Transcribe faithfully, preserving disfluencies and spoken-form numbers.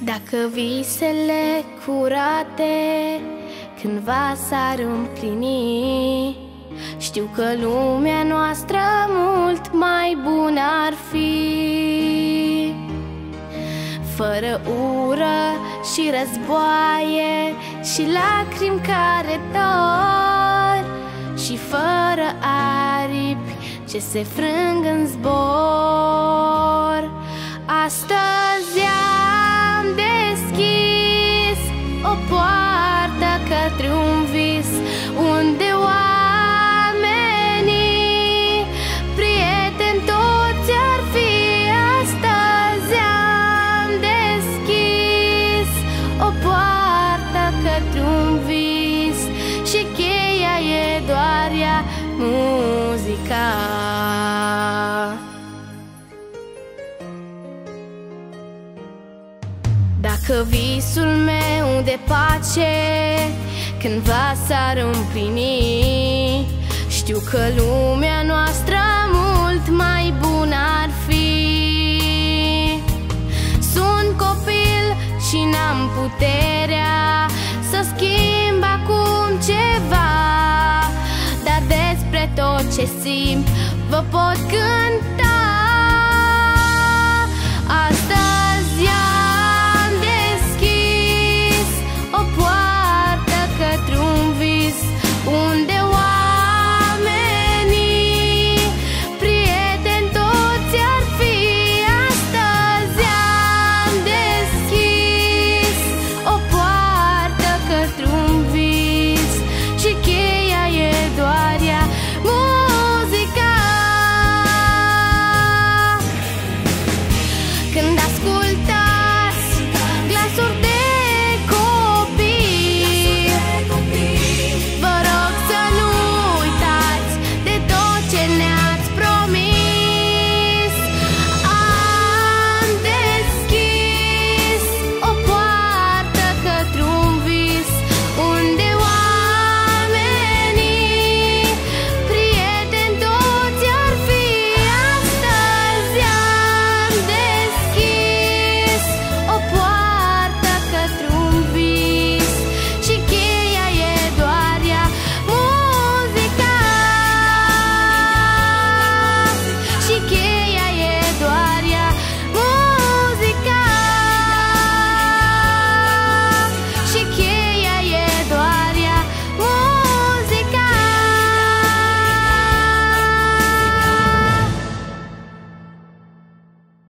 Dacă visele curate cândva s-ar împlini, știu că lumea noastră mult mai bună ar fi. Fără ură și războaie și lacrimi care dor, și fără aripi ce se frâng în zbor. Astăzi am deschis o poartă către un vis, unde oamenii prieteni toți ar fi. Astăzi am deschis o poartă către un vis și cheia e doar ea, muzica. Dacă visul meu de pace cândva s-ar împlini, știu că lumea noastră mult mai bună ar fi. Sunt copil și n-am puterea să schimb acum ceva, dar despre tot ce simt vă pot cânta.